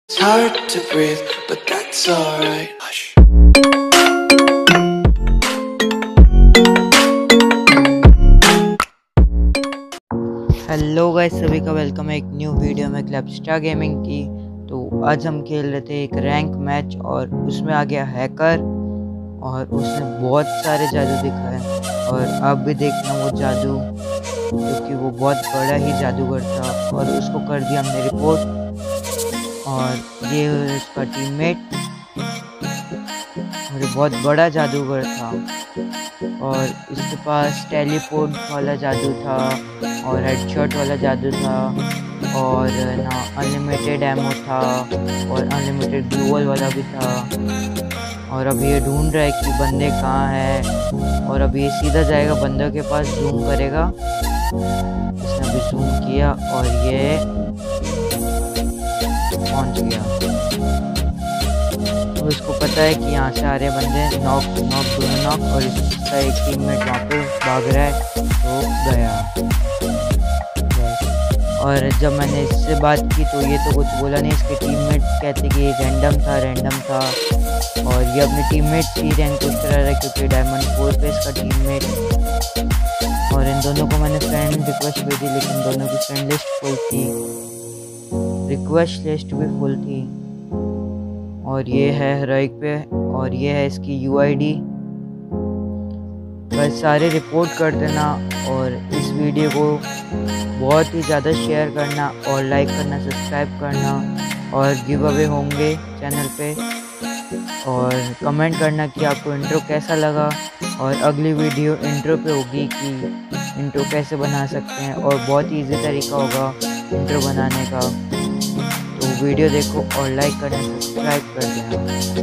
It's hard to breathe, but that's alright. Hush. Hello guys, सभी का welcome है एक न्यू वीडियो में क्लबस्टार गेमिंग की। तो आज हम खेल रहे थे एक रैंक मैच और उसमें आ गया हैकर और उसने बहुत सारे जादू दिखाए। और आप भी देखना वो जादू, क्योंकि वो बहुत बड़ा ही जादूगर था और उसको कर दिया हमने रिपोर्ट। और ये उसका टीममेट और बहुत बड़ा जादूगर था और इसके पास टेलीपोर्ट वाला जादू था और हेडशॉट वाला जादू था और ना अनलिमिटेड एमो था और अनलिमिटेड ग्लूवल वाला भी था। और अब ये ढूंढ रहा है कि बंदे कहाँ हैं और अब ये सीधा जाएगा बंदों के पास, जूम करेगा। इसने अभी जूम किया और ये पहुंच गया। तो उसको पता है कि यहाँ से आ रहे बंदे, नॉक दोनों नॉक, और इसका एक टीममेट वहाँ पे भाग रहा है तो गया। और जब मैंने इससे बात की तो ये तो कुछ बोला नहीं। इसके टीममेट कहते कि ये रैंडम था और ये अपने टीममेट की रैंक पुश करा रहा है क्योंकि डायमंड 4 पे इसका टीममेट। और इन दोनों को मैंने फ्रेंड रिक्वेस्ट भेजी, लेकिन दोनों की फ्रेंड लिस्ट फुल थी, रिक्वेस्ट लिस्ट भी फुल थी। और ये है हेरोइक पे और ये है इसकी UID। बस सारे रिपोर्ट कर देना और इस वीडियो को बहुत ही ज़्यादा शेयर करना और लाइक करना, सब्सक्राइब करना। और गिव अवे होंगे चैनल पे। और कमेंट करना कि आपको इंट्रो कैसा लगा। और अगली वीडियो इंट्रो पे होगी कि इंट्रो कैसे बना सकते हैं और बहुत ही ईजी तरीका होगा इंट्रो बनाने का। तो वीडियो देखो और लाइक करना, सब्सक्राइब कर देना।